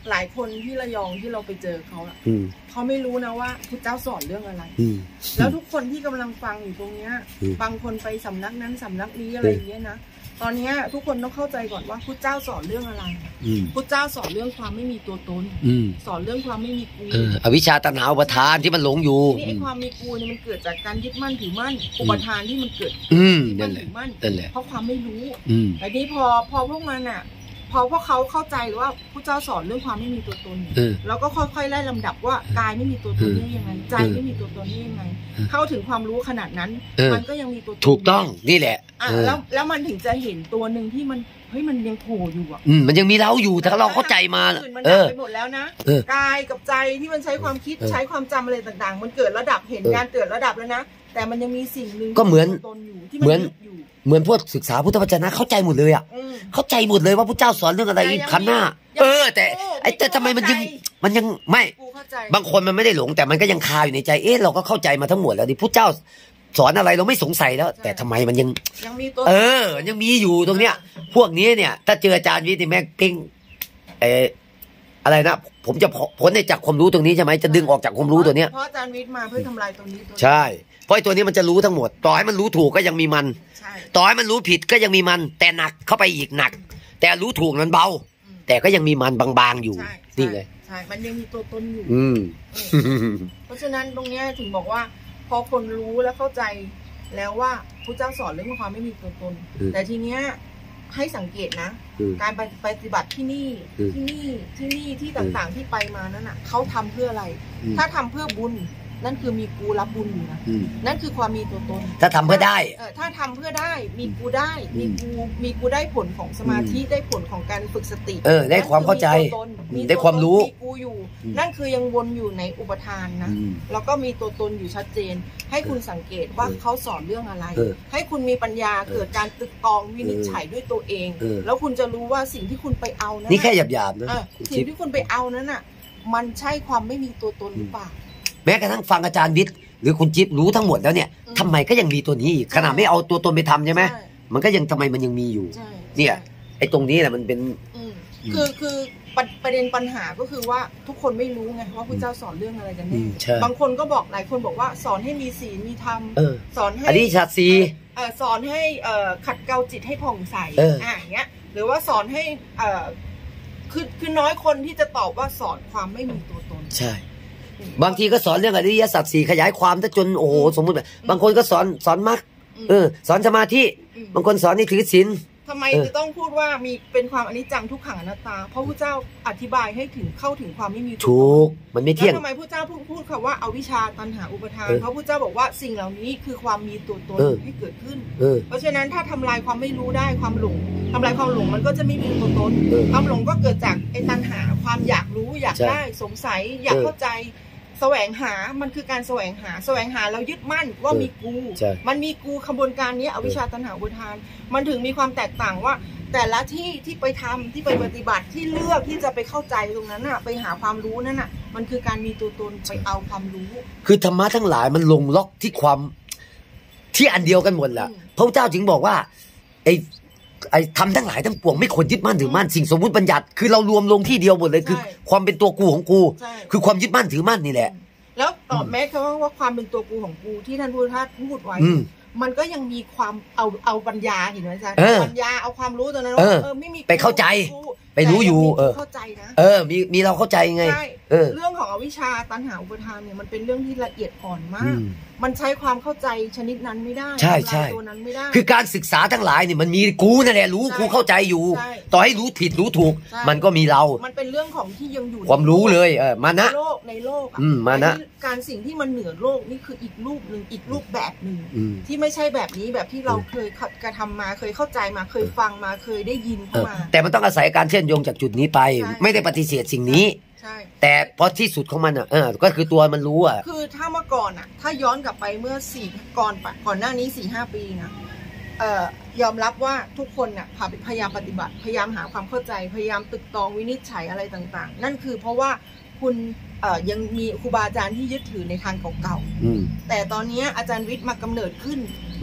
หลายคนที่ระยองที่เราไปเจอเขาอะเขาไม่รู้นะว่าพุทธเจ้าสอนเรื่องอะไรแล้วทุกคนที่กำลังฟังอยู่ตรงเนี้ยบางคนไปสำนักนั้นสำนักนี้อะไรอย่างเงี้ยนะตอนนี้ทุกคนต้องเข้าใจก่อนว่าพุทธเจ้าสอนเรื่องอะไรพุทธเจ้าสอนเรื่องความไม่มีตัวตนสอนเรื่องความไม่มีกูอวิชชาตัณหาอุปทานที่มันหลงอยู่นี่ไอ้ความมีกูเนี่ยมันเกิดจากการยึดมั่นถือมั่นอุปทานที่มันเกิดยึดมั่นถือมั่นเพราะความไม่รู้แต่นี้พอพอพวกมันอ่ะพอพวกเขาเข้าใจว่าพระเจ้าสอนเรื่องความไม่มีตัวตนแล้วก็ค่อยๆไล่ลำดับว่ากายไม่มีตัวตนได้ยังไงใจไม่มีตัวตนได้ยังไงเข้าถึงความรู้ขนาดนั้นมันก็ยังมีตัวตนถูกต้องนี่แหละอ่ะแล้วแล้วมันถึงจะเห็นตัวหนึ่งที่มันเฮ้ยมันยังโผล่อยู่อ่ะมันยังมีเราอยู่แต่เราเข้าใจมาเออไปหมดแล้วนะกายกับใจที่มันใช้ความคิดใช้ความจำอะไรต่างๆมันเกิดระดับเห็นการเกิดระดับแล้วนะแต่มันยังมีสิ่งหนึ่งก็เหมือนเหมือนเหมือนพวกศึกษาพุทธวจนะเข้าใจหมดเลยอ่ะเข้าใจหมดเลยว่าพระเจ้าสอนเรื่องอะไรขันหน้าเออแต่ไอ้แต่ทำไมมันยังมันยังไม่บางคนมันไม่ได้หลงแต่มันก็ยังคาอยู่ในใจเอ๊ะเราก็เข้าใจมาทั้งหมดแล้วดิพระเจ้าสอนอะไรเราไม่สงสัยแล้วแต่ทำไมมันยังเออยังมีอยู่ตรงเนี้ยพวกนี้เนี่ยถ้าเจออาจารย์วิทย์แม่งปิ้งเอออะไรนะผมจะพ้นจากความรู้ตรงนี้ใช่ไหมจะดึงออกจากความรู้ตัวเนี้ยเพราะอาจารย์วิทย์มาเพื่อทำลายตรงนี้ใช่เพราะไอ้ตัวนี้มันจะรู้ทั้งหมดต่อให้มันรู้ถูกก็ยังมีมันต่อให้มันรู้ผิดก็ยังมีมันแต่หนักเข้าไปอีกหนักแต่รู้ถูกนั้นเบาแต่ก็ยังมีมันบางๆอยู่นี่เลยใช่มันยังมีตัวตนอยู่อืมเพราะฉะนั้นตรงนี้ถึงบอกว่าพอคนรู้และเข้าใจแล้วว่าพระเจ้าสอนเรื่องความไม่มีตัวตนแต่ทีเนี้ยให้สังเกตนะการไปปฏิบัติที่นี่ที่นี่ที่นี่ที่ต่างๆที่ไปมานั้นอ่ะเขาทำเพื่ออะไรถ้าทำเพื่อบุญนั่นคือมีกูรับบุญอยู่นะนั่นคือความมีตัวตนถ้าทำเพื่อได้เออถ้าทำเพื่อได้มีกูได้มีกูมีกูได้ผลของสมาธิได้ผลของการฝึกสติเออได้ความเข้าใจได้ความรู้มีกูอยู่นั่นคือยังวนอยู่ในอุปทานนะแล้วก็มีตัวตนอยู่ชัดเจนให้คุณสังเกตว่าเขาสอนเรื่องอะไรให้คุณมีปัญญาเกิดการตึกตองวินิจฉัยด้วยตัวเองแล้วคุณจะรู้ว่าสิ่งที่คุณไปเอานั้นนี่แค่หยาบๆนะสิ่งที่คุณไปเอานั้นอ่ะมันใช่ความไม่มีตัวตนหรือเปล่าแม้กระทั่งฟังอาจารย์วิทย์หรือคุณจิ๊บรู้ทั้งหมดแล้วเนี่ยทำไมก็ยังมีตัวนี้อีกขนาดไม่เอาตัวตนไปทำใช่ไหมมันก็ยังทำไมมันยังมีอยู่เนี่ยไอ้ตรงนี้แหละมันเป็นคือคือประเด็นปัญหาก็คือว่าทุกคนไม่รู้ไงว่าพระเจ้าสอนเรื่องอะไรกันแน่บางคนก็บอกหลายคนบอกว่าสอนให้มีศีลมีธรรมสอนให้อริยสัจสี่สอนให้ขัดเกลาจิตให้ผ่องใสอ่าอย่างเงี้ยหรือว่าสอนให้คือคือน้อยคนที่จะตอบว่าสอนความไม่มีตัวตนใช่บางทีก็สอนเรื่องอริยสัจสี่ขยายความถ้าจนโอ้โหสมมติแบบบางคนก็สอนสอนมรรคเออสอนสมาธิบางคนสอนให้ถือศีลทำไมจะต้องพูดว่ามีเป็นความอนิจจังทุกขังอนัตตาเพราะพระเจ้าอธิบายให้ถึงเข้าถึงความไม่มีตัวตนถูกมันไม่เที่ยงแล้วทำไมพระเจ้าพูดพูดคำว่าอวิชชาตัณหาอุปทานเพราะพระเจ้าบอกว่าสิ่งเหล่านี้คือความมีตัวตนที่เกิดขึ้นเพราะฉะนั้นถ้าทำลายความไม่รู้ได้ความหลงทำลายความหลงมันก็จะไม่มีตัวตนความหลงก็เกิดจากไอ้ตัณหาความอยากรู้อยากได้สงสัยอยากเข้าใจแสวงหามันคือการแสวงหาแสวงหาแล้วยึดมั่นว่ามีกูมันมีกูขบวนการนี้อวิชชาตัณหาอุปทานมันถึงมีความแตกต่างว่าแต่ละที่ที่ไปทำที่ไปปฏิบัติที่เลือกที่จะไปเข้าใจตรงนั้นน่ะไปหาความรู้นั่นน่ะมันคือการมีตัวตนไปเอาความรู้คือธรรมะทั้งหลายมันลงล็อกที่ความที่อันเดียวกันหมดแหละพระเจ้าจึงบอกว่าไอ้ไอ้ทำทั้งหลายทั้งปวงไม่ควรยึดมั่นถือมั่นสิ่งสมมุติบัญญัติคือเรารวมลงที่เดียวหมดเลยคือความเป็นตัวกูของกูคือความยึดมั่นถือมั่นนี่แหละแล้วตอบแม้คำว่าความเป็นตัวกูของกูที่ท่านพุทธทาสพูดไว้มันก็ยังมีความเอาเอาปัญญาเห็นไหมจ๊ะปัญญาเอาความรู้ตรงนั้นว่าเออไม่มีไปเข้าใจไปรู้อยู่เออเข้าใจนะเออมีมีเราเข้าใจไงเรื่องของอวิชชาตัณหาอุปทานเนี่ยมันเป็นเรื่องที่ละเอียดอ่อนมากมันใช้ความเข้าใจชนิดนั้นไม่ได้ใช่ใช่ตัวนั้นไม่ได้คือการศึกษาทั้งหลายเนี่ยมันมีกูนั่นแหละรู้กูเข้าใจอยู่ต่อให้รู้ผิดรู้ถูกมันก็มีเรามันเป็นเรื่องของที่ยังอยู่ความรู้เลยเออมานะโลกในโลกอ่ะมานะการสิ่งที่มันเหนือโลกนี่คืออีกรูปหนึ่งอีกรูปแบบหนึ่งที่ไม่ใช่แบบนี้แบบที่เราเคยกระทำมาเคยเข้าใจมาเคยฟังมาเคยได้ยินเข้ามาแต่มันต้องอาศัยการเชื่อมโยงจากจุดนี้ไปไม่ได้ปฏิเสธสิ่งนี้แต่พอที่สุดของมันอ่ะเออก็คือตัวมันรู้อ่ะคือถ้าเมื่อก่อนอ่ะถ้าย้อนกลับไปเมื่อสี่ก่อนก่อนหน้านี้สี่ห้าปีนะเอ่อยอมรับว่าทุกคนน่ะพยายามปฏิบัติพยายามหาความเข้าใจพยายามตึกตองวินิจฉัยอะไรต่างๆนั่นคือเพราะว่าคุณเอ่อยังมีครูบาอาจารย์ที่ยึดถือในทางเก่าๆแต่ตอนนี้อาจารย์วิทย์มากำเนิดขึ้น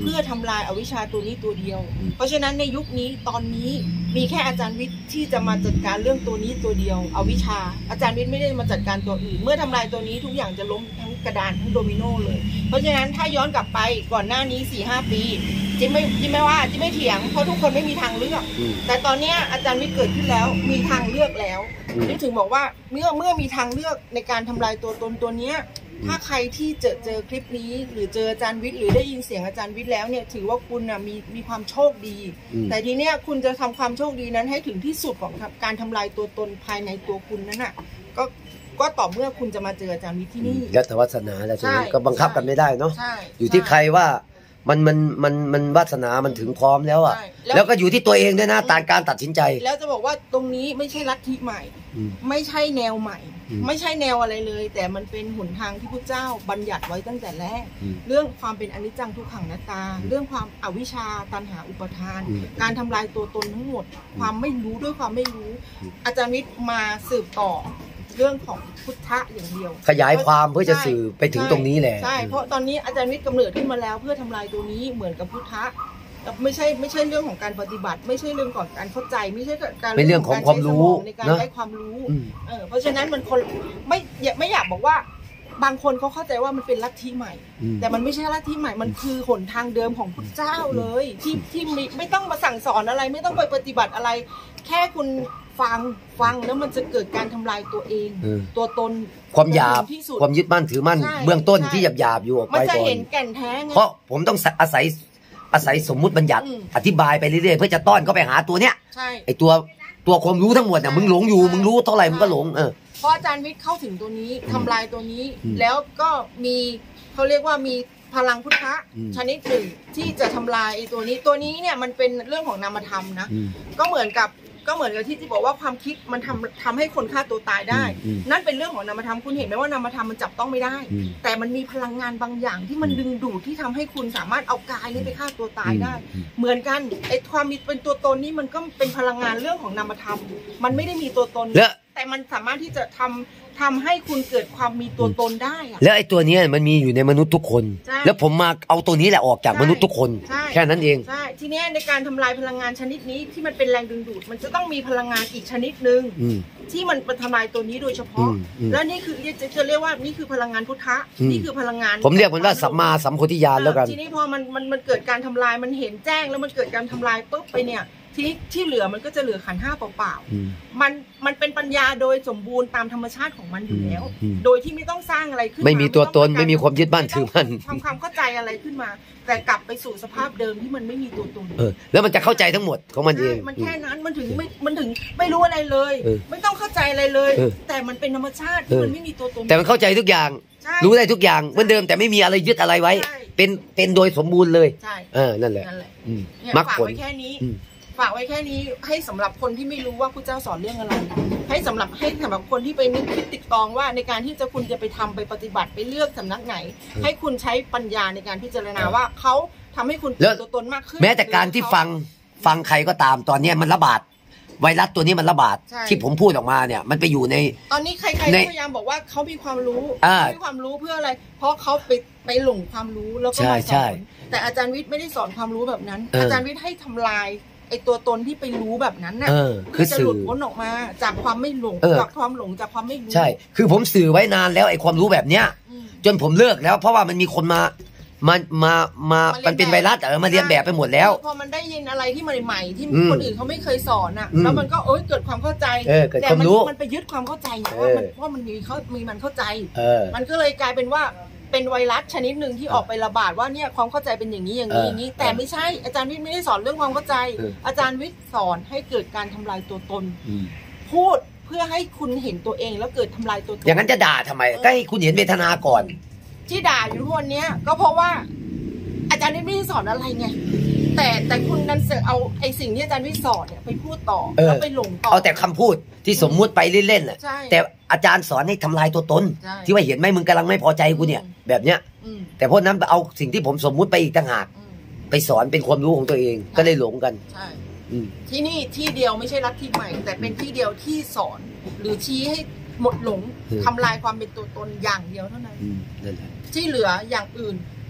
เพื่อทำลายอวิชชาตัวนี้ตัวเดียวเพราะฉะนั้นในยุคนี้ตอนนี้มีแค่อาจารย์วิทย์ที่จะมาจัดการเรื่องตัวนี้ตัวเดียวอวิชชาอาจารย์วิทย์ไม่ได้มาจัดการตัวอื่นเมื่อทำลายตัวนี้ทุกอย่างจะล้มทั้งกระดานทั้งโดมิโนเลยเพราะฉะนั้นถ้าย้อนกลับไปก่อนหน้านี้ สี่ห้า ปีจิ๊บไม่จิ๊บไม่ว่าจิ๊บไม่เถียงเพราะทุกคนไม่มีทางเลือกแต่ตอนนี้อาจารย์วิทย์เกิดขึ้นแล้วมีทางเลือกแล้วจิ๊บถึงบอกว่าเมื่อเมื่อมีทางเลือกในการทำลายตัวตนตัวเนี้ยถ้าใครที่เจอเจอคลิปนี้หรือเจออาจารย์วิทย์หรือได้ยินเสียงอาจารย์วิทย์แล้วเนี่ยถือว่าคุณนะมีมีความโชคดีแต่ทีเนี้ยคุณจะทำความโชคดีนั้นให้ถึงที่สุดของการทำลายตัวตนภายในตัวคุณนั้นน่ะก็ก็ต่อเมื่อคุณจะมาเจออาจารย์วิทย์ที่นี่แล้วแต่วาสนาแล้วใช่ไหมก็บังคับกันไม่ได้เนาะอยู่ที่ใครว่ามันมันมันมันวาสนามันถึงพร้อมแล้วอ่ะแล้วก็อยู่ที่ตัวเองด้วยนะตามการตัดสินใจแล้วจะบอกว่าตรงนี้ไม่ใช่ลัทธิใหม่ไม่ใช่แนวใหม่ไม่ใช่แนวอะไรเลยแต่มันเป็นหนทางที่พระเจ้าบัญญัติไว้ตั้งแต่แรกเรื่องความเป็นอนิจจังทุกขังอนัตตาเรื่องความอวิชชาตัณหาอุปทานการทำลายตัวตนทั้งหมดความไม่รู้ด้วยความไม่รู้อาจารย์วิทย์มาสืบต่อเรื่องของพุทธะอย่างเดียวขยายความเพื่อจะสื่อไปถึงตรงนี้แหละใช่เพราะตอนนี้อาจารย์วิทย์กำเนิดขึ้นมาแล้วเพื่อทำลายตัวนี้เหมือนกับพุทธะไม่ใช่ไม่ใช่เรื่องของการปฏิบัติไม่ใช่เรื่องของการเข้าใจไม่ใช่การเป็นเรื่องของความรู้ในการได้ความรู้เออเพราะฉะนั้นมันคนไม่ไม่อยากบอกว่าบางคนเขาเข้าใจว่ามันเป็นลัทธิใหม่แต่มันไม่ใช่ลัทธิใหม่มันคือหนทางเดิมของพุทธเจ้าเลยที่ที่ไม่ต้องมาสั่งสอนอะไรไม่ต้องไปปฏิบัติอะไรแค่คุณฟังฟังแล้วมันจะเกิดการทำลายตัวเองตัวตนความหยาบความยึดมั่นถือมั่นเบื้องต้นที่หยาบหยาบอยู่ออกไปก่อนมันจะเห็นแก่นแท้เพราะผมต้องอาศัยอาศัยสมมุติบัญญัติอธิบายไปเรื่อยๆเพื่อจะต้อนเข้าไปหาตัวเนี้ยไอตัวตัวความรู้ทั้งหมดเนี่ยมึงหลงอยู่มึงรู้เท่าไหร่มึงก็หลงเออเพราะอาจารย์วิทย์เข้าถึงตัวนี้ทำลายตัวนี้แล้วก็มีเขาเรียกว่ามีพลังพุทธะชนิดหนึ่งที่จะทำลายไอตัวนี้ตัวนี้เนี่ยมันเป็นเรื่องของนามธรรมนะก็เหมือนกับก็เหมือนกับที่ที่บอกว่าความคิดมันทำทำให้คนฆ่าตัวตายได้นั่นเป็นเรื่องของนามธรรมคุณเห็นไหมว่านามธรรมมันจับต้องไม่ได้แต่มันมีพลังงานบางอย่างที่มันดึงดูดที่ทำให้คุณสามารถเอากายนี้ไปฆ่าตัวตายได้เหมือนกันไอ้ความมีเป็นตัวตนนี่มันก็เป็นพลังงานเรื่องของนามธรรมมันไม่ได้มีตัวตนแต่มันสามารถที่จะทำทำให้คุณเกิดความมีตัวตนได้อะแล้วไอ้ตัวนี้มันมีอยู่ในมนุษย์ทุกคนแล้วผมมาเอาตัวนี้แหละออกจากมนุษย์ทุกคนแค่นั้นเองใช่ทีนี้ในการทำลายพลังงานชนิดนี้ที่มันเป็นแรงดึงดูดมันจะต้องมีพลังงานอีกชนิดหนึ่งที่มันทำลายตัวนี้โดยเฉพาะแล้วนี่คือจะจะเรียกว่านี่คือพลังงานพุทธะนี่คือพลังงานผมเรียกมันว่าสัมมาสัมโพธิญาณแล้วกันทีนี้พอมันมันมันเกิดการทำลายมันเห็นแจ้งแล้วมันเกิดการทำลายปุ๊บไปเนี่ยที่ที่เหลือมันก็จะเหลือขันธ์ห้าเปล่าๆมันมันเป็นปัญญาโดยสมบูรณ์ตามธรรมชาติของมันอยู่แล้วโดยที่ไม่ต้องสร้างอะไรขึ้นไม่มีตัวตนไม่มีความยึดมั่นถือมั่นทำความเข้าใจอะไรขึ้นมาแต่กลับไปสู่สภาพเดิมที่มันไม่มีตัวตนเออแล้วมันจะเข้าใจทั้งหมดของมันเองมันแค่นั้นมันถึงไม่มันถึงไม่รู้อะไรเลยไม่ต้องเข้าใจอะไรเลยแต่มันเป็นธรรมชาติที่มันไม่มีตัวตนแต่มันเข้าใจทุกอย่างรู้ได้ทุกอย่างเหมือนเดิมแต่ไม่มีอะไรยึดอะไรไว้เป็นเป็นโดยสมบูรณ์เลยเออนั่นแหละมรรคผลแค่นี้ฝากไว้แค่นี้ให้สำหรับคนที่ไม่รู้ว่าพระเจ้าสอนเรื่องอะไรให้สำหรับให้สำหรับคนที่ไปนึกคิดติดตองว่าในการที่จะคุณจะไปทำไปปฏิบัติไปเลือกสำนักไหนให้คุณใช้ปัญญาในการพิจารณาว่าเขาทำให้คุณเป็นตัวตนมากขึ้นแม้แต่การที่ฟังฟังใครก็ตามตอนนี้มันระบาดไวรัสตัวนี้มันระบาดที่ผมพูดออกมาเนี่ยมันไปอยู่ในตอนนี้ใครๆพยายามบอกว่าเขามีความรู้มีความรู้เพื่ออะไรเพราะเขาไปไปหลงความรู้แล้วก็มาสอนแต่อาจารย์วิทย์ไม่ได้สอนความรู้แบบนั้นอาจารย์วิทย์ให้ทำลายไอตัวตนที่ไปรู้แบบนั้นน่ะคือจะหลุดพ้นออกมาจากความไม่หลงจากความหลงจากความไม่รู้ใช่คือผมสื่อไว้นานแล้วไอความรู้แบบเนี้ยจนผมเลิกแล้วเพราะว่ามันมีคนมามามามามันเป็นไวรัสเออมาเรียนแบบไปหมดแล้วพอมันได้ยินอะไรที่ใหม่ๆที่คนอื่นเขาไม่เคยสอนอ่ะแล้วมันก็เอ้ยเกิดความเข้าใจแต่มันมันไปยึดความเข้าใจว่ามันว่ามันมีเขามีมันเข้าใจมันก็เลยกลายเป็นว่าเป็นไวรัสชนิดหนึ่งที่ออกไประบาดว่าเนี่ยความเข้าใจเป็นอย่างนี้อย่างนี้อย่างนี้แต่ไม่ใช่อาจารย์วิทย์ไม่ได้สอนเรื่องความเข้าใจอาจารย์วิทย์สอนให้เกิดการทำลายตัวตนพูดเพื่อให้คุณเห็นตัวเองแล้วเกิดทำลายตัวตนอย่างนั้นจะด่าทำไมก็ให้คุณเห็นเวทนาก่อนที่ด่าอยู่ทุกวันนี้ก็เพราะว่าอาจารย์วิทย์ไม่ได้สอนอะไรไงแต่แต่คุณดันเสือเอาไอ้สิ่งที่อาจารย์วิทย์สอนเนี่ยไปพูดต่อแล้วไปหลงต่อเอาแต่คำพูดที่สมมุติไปเล่นๆน่ะแต่อาจารย์สอนให้ทำลายตัวตนที่ว่าเห็นไหมมึงกำลังไม่พอใจกูเนี่ยแบบเนี้ยแต่พวกนั้นเอาสิ่งที่ผมสมมุติไปอีกต่างหากไปสอนเป็นความรู้ของตัวเองก็เลยหลงกันใช่ที่นี่ที่เดียวไม่ใช่ลัทธิใหม่แต่เป็นที่เดียวที่สอนหรือชี้ให้หมดหลงทำลายความเป็นตัวตนอย่างเดียวเท่านั้นที่เหลืออย่างอื่น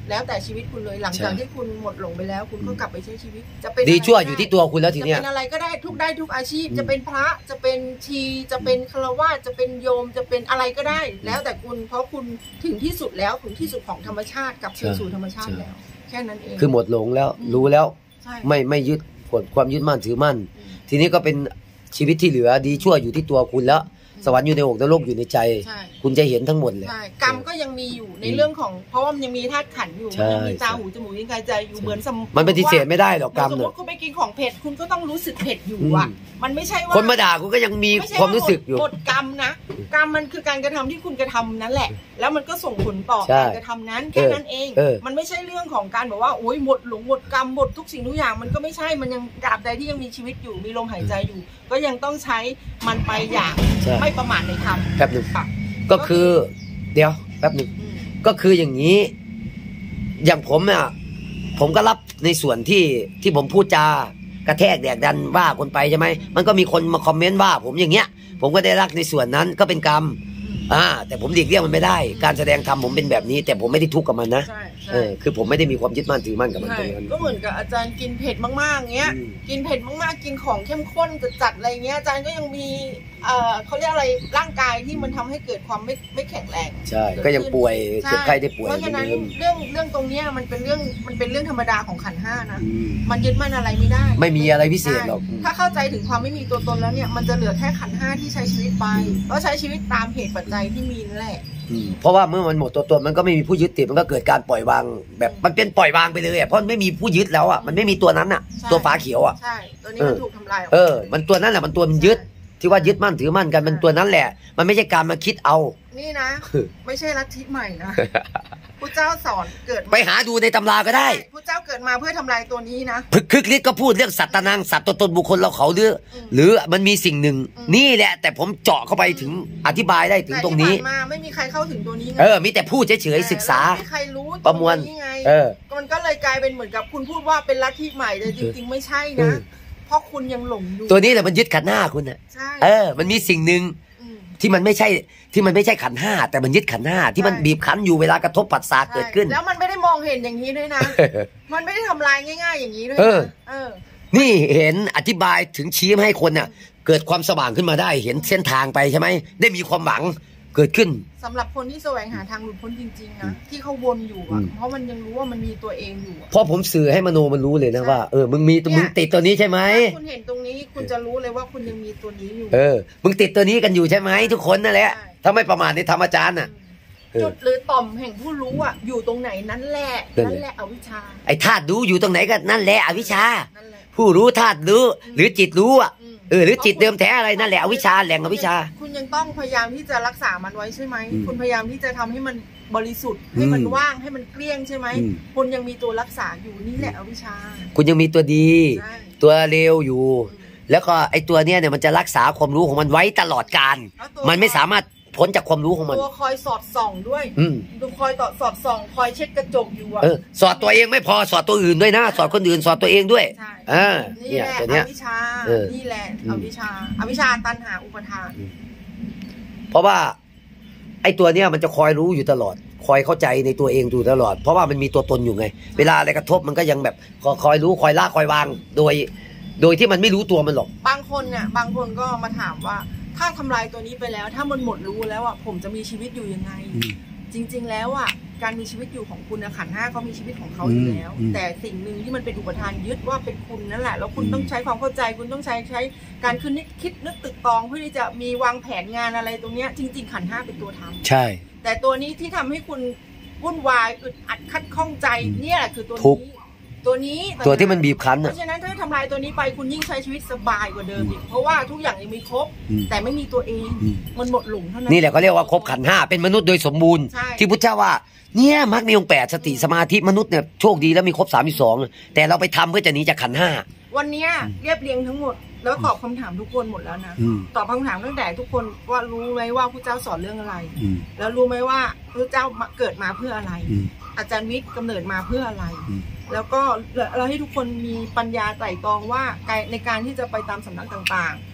แล้วแต่ชีวิตคุณเลยหลังจากที่คุณหมดหลงไปแล้วคุณก็กลับไปใช้ชีวิตจะเป็นดีชั่วอยู่ที่ตัวคุณแล้วทีเนี้ยจะเป็นอะไรก็ได้ทุกได้ทุกอาชีพจะเป็นพระจะเป็นชีจะเป็นฆราวาสจะเป็นโยมจะเป็นอะไรก็ได้ แล้วแต่คุณเพราะคุณถึงที่สุดแล้วถึงที่สุดของธรรมชาติกับสู่ธรรมชาติแล้วแค่นั้นเองคือหมดหลงแล้วรู้แล้วไม่ไม่ยึดความยึดมั่นถือมั่นทีนี้ก็เป็นชีวิตที่เหลือดีชั่วอยู่ที่ตัวคุณแล้วสวรรค์อยู่ในอกนรกอยู่ในใจคุณจะเห็นทั้งหมดเลยกรรมก็ยังมีอยู่ในเรื่องของเพราะว่ามันยังมีธาตุขันธ์อยู่มันยังมีตาหูจมูกลิ้นกายใจอยู่เหมือนสมมติมันปฏิเสธไม่ได้หรอกกรรมสมมติคุณไปกินของเผ็ดคุณก็ต้องรู้สึกเผ็ดอยู่อ่ะมันไม่ใช่ว่าคนมาด่าคุณก็ยังมีความรู้สึกอยู่หมดกรรมนะกรรมมันคือการกระทำที่คุณกระทำนั่นแหละแล้วมันก็ส่งผลต่อการกระทำนั้นแค่นั้นเองมันไม่ใช่เรื่องของการบอกว่าโอ๊ยหมดหลงหมดกรรมหมดทุกสิ่งทุกอย่างมันก็ไม่ใช่มันยังตราบใดที่ยังมีชีวิตอยู่มีลมหายใจอยู่ก็ยังต้องใช้มันไปอย่างไม่ประมาทในธรรมแป๊บหนึ่งก็คือเดี๋ยวแป๊บหนึ่งก็คืออย่างนี้อย่างผมอ่ะผมก็รับในส่วนที่ที่ผมพูดจากระแทกแดกดันว่าคนไปใช่ไหมมันก็มีคนมาคอมเมนต์ว่าผมอย่างเงี้ยผมก็ได้รักในส่วนนั้นก็เป็นกรรมอ่าแต่ผมหลีกเลี่ยงมันไม่ได้การแสดงธรรมผมเป็นแบบนี้แต่ผมไม่ได้ทุกข์กับมันนะเออคือผมไม่ได้มีความยึดมั่นถือมั่นกับมันตรงนั้นก็เหมือนกับอาจารย์กินเผ็ดมากๆเงี้ยกินเผ็ดมากๆกินของเข้มข้นจัดๆอะไรเงี้ยอาจารย์ก็ยังมีเอ่อเขาเรียกอะไรร่างกายที่มันทำให้เกิดความไม่ไม่แข็งแรงใช่ก็ยังป่วยเจ็บไข้ได้ป่วยเพราะฉะนั้นเรื่องเรื่องตรงเนี้ยมันเป็นเรื่องมันเป็นเรื่องธรรมดาของขันธ์ห้านะมันยึดมั่นอะไรไม่ได้ไม่มีอะไรพิเศษหรอกถ้าเข้าใจถึงความไม่มีตัวตนแล้วเนี่ยมันจะเหลือแค่ขันธ์ห้าที่ใช้ชีวิตไปก็ใช้ชีวิตตามเหตุปัจจัยที่มีนั่นแหละเพราะว่าเมื่อมันหมดตัวตนมันก็ไม่มีผู้ยึดติดมันก็เกิดการปล่อยวางแบบมันเป็นปล่อยวางไปเลยอ่ะเพราะไม่มีผู้ยึดแล้วอ่ะมันไม่มีตัวนั้นอ่ะตัวฟ้าเขียวอ่ะใช่ตัวนี้มันถูกทำลายเออมันตัวนั้นแหละมันตัวมันยึดที่ว่ายึดมั่นถือมั่นกันมันตัวนั้นแหละมันไม่ใช่การมาคิดเอานี่นะไม่ใช่ลัทธิใหม่นะพระเจ้าสอนเกิดไปหาดูในตำราก็ได้พระเจ้าเกิดมาเพื่อทำลายตัวนี้นะพึกคึกฤทธิ์ก็พูดเรื่องสัตตนังสัตว์ตัวตนบุคคลเราเขาหรือหรือมันมีสิ่งหนึ่งนี่แหละแต่ผมเจาะเข้าไปถึงอธิบายได้ถึงตรงนี้มาไม่มีใครเข้าถึงตัวนี้เออมีแต่พูดเฉยๆศึกษาไม่มีใครรู้ประมวลเออมันก็เลยกลายเป็นเหมือนกับคุณพูดว่าเป็นลัทธิใหม่แต่จริงๆไม่ใช่นะเพราะคุณยังหลงอยู่ตัวนี้แหละมันยึดขันธ์ห้าคุณอ่ะเออมันมีสิ่งหนึ่งที่มันไม่ใช่ที่มันไม่ใช่ขันธ์ห้าแต่มันยึดขันธ์ห้าที่มันบีบคั้นอยู่เวลากระทบผัสสะเกิดขึ้นแล้วมันไม่ได้มองเห็นอย่างนี้ด้วยนะมันไม่ได้ทำลายง่ายๆอย่างนี้ด้วยเออนี่เห็นอธิบายถึงชี้ให้คนน่ะเกิดความสว่างขึ้นมาได้เห็นเส้นทางไปใช่ไหมได้มีความหวังเกิดขึ้นสำหรับคนที่แสวงหาทางหลุดพ้นจริงๆนะที่เขาวนอยู่อ่ะเพราะมันยังรู้ว่ามันมีตัวเองอยู่เพราะผมสื่อให้มโนมันรู้เลยนะว่าเออมึงมีมึงติดตัวนี้ใช่ไหมคุณเห็นตรงนี้คุณจะรู้เลยว่าคุณยังมีตัวนี้อยู่เออมึงติดตัวนี้กันอยู่ใช่ไหมทุกคนนั่นแหละถ้าไม่ประมาทในธรรมอาจารย์น่ะจุดหรือต่อมแห่งผู้รู้อ่ะอยู่ตรงไหนนั่นแหละนั่นแหละอวิชชาไอ้ธาตุรู้อยู่ตรงไหนก็นั่นแหละอวิชชาผู้รู้ธาตุรู้หรือจิตรู้อ่ะเออหรือจิตเดิมแท้อะไรนั่นแหละอวิชชาแหล่งอวิชชาคุณยังต้องพยายามที่จะรักษามันไว้ใช่ไหมคุณพยายามที่จะทำให้มันบริสุทธิ์ให้มันว่างให้มันเกลี้ยงใช่ไหมคุณยังมีตัวรักษาอยู่นี่แหละอวิชชาคุณยังมีตัวดีตัวเลวอยู่แล้วก็ไอ้ตัวเนี้ยเนี่ยมันจะรักษาความรู้ของมันไว้ตลอดกาลมันไม่สามารถพ้นจากความรู้ของมันตัวคอยสอดส่องด้วยดูคอยต่อสอดส่องคอยเช็ดกระจกอยู่อ่ะสอดตัวเองไม่พอสอดตัวอื่นด้วยนะสอดคนอื่นสอดตัวเองด้วยอ่านี่แหละอวิชชานี่แหละอวิชชาอวิชชาตัณหาอุปทานเพราะว่าไอ้ตัวเนี้ยมันจะคอยรู้อยู่ตลอดคอยเข้าใจในตัวเองอยู่ตลอดเพราะว่ามันมีตัวตนอยู่ไงเวลาอะไรกระทบมันก็ยังแบบคอยรู้คอยละคอยวางโดยโดยที่มันไม่รู้ตัวมันหรอกบางคนเนี่ยบางคนก็มาถามว่าถ้าทำลายตัวนี้ไปแล้วถ้ามันหมดรู้แล้วอ่ะผมจะมีชีวิตอยู่ยังไงจริงๆแล้วอ่ะการมีชีวิตอยู่ของคุณนะขันธ์ห้าเขามีชีวิตของเขาอยู่แล้วแต่สิ่งหนึ่งที่มันเป็นอุปทานยึดว่าเป็นคุณนั่นแหละแล้วคุณต้องใช้ความเข้าใจคุณต้องใช้ใช้การคิดนึกคิดนึกตึกตองเพื่อที่จะมีวางแผนงานอะไรตรงเนี้ยจริงๆขันธ์ห้าเป็นตัวทำใช่แต่ตัวนี้ที่ทำให้คุณวุ่นวายอึดอัดคัดข้องใจเนี่ยแหละคือตัวนี้ตัวนี้ตัวที่มันบีบคั้นเพราะฉะนั้นถ้าทำลายตัวนี้ไปคุณยิ่งใช้ชีวิตสบายกว่าเดิมอีกเพราะว่าทุกอย่างยังมีครบแต่ไม่มีตัวเองมันหมดหลงเท่านั้นนี่แหละเขาเรียกว่าครบขันธ์ห้าเป็นมนุษย์โดยสมบูรณ์ที่พุทธเจ้าว่าเนี่ยมรรคมีองค์แปดสติสมาธิมนุษย์เนี่ยโชคดีแล้วมีครบสามสิบสองแต่เราไปทำเพื่อจะหนีจากขันธ์ห้าวันนี้เรียบเรียงทั้งหมดแล้วตอบคำถามทุกคนหมดแล้วนะตอบคำถามตั้งแต่ทุกคนว่ารู้ไหมว่าพระเจ้าสอนเรื่องอะไรแล้วรู้ไหมว่าพระเจ้าเกิดมาเพื่ออะไรอาจารย์วิทย์กำเนิดมาเพื่ออะไรแล้วก็เราให้ทุกคนมีปัญญาไตร่ตรองว่าในการที่จะไปตามสำนักต่างๆ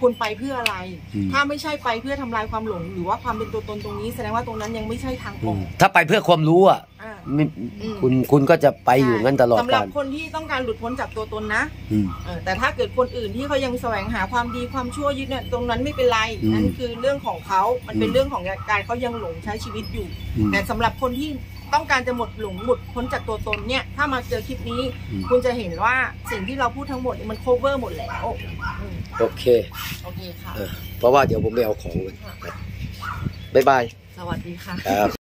คุณไปเพื่ออะไรถ้าไม่ใช่ไปเพื่อทำลายความหลงหรือว่าความเป็นตัวตนตรงนี้แสดงว่าตรงนั้นยังไม่ใช่ทางออกถ้าไปเพื่อความรู้อ่ะคุณคุณก็จะไปอยู่งั้นตลอดกาลสำหรับคนที่ต้องการหลุดพ้นจากตัวตนนะแต่ถ้าเกิดคนอื่นที่เขายังแสวงหาความดีความชั่วยึดเนี่ยตรงนั้นไม่เป็นไรนั่นคือเรื่องของเขามันเป็นเรื่องของการเขายังหลงใช้ชีวิตอยู่แต่สำหรับคนที่ต้องการจะหมดหลงหมดพ้นจากตัวตนเนี่ยถ้ามาเจอคลิปนี้คุณจะเห็นว่าสิ่งที่เราพูดทั้งหมดมันโคเวอร์หมดแล้วโอเคโอเคค่ะเพราะว่าเดี๋ยวผมไปเอาของกันบ๊ายบายสวัสดีค่ะ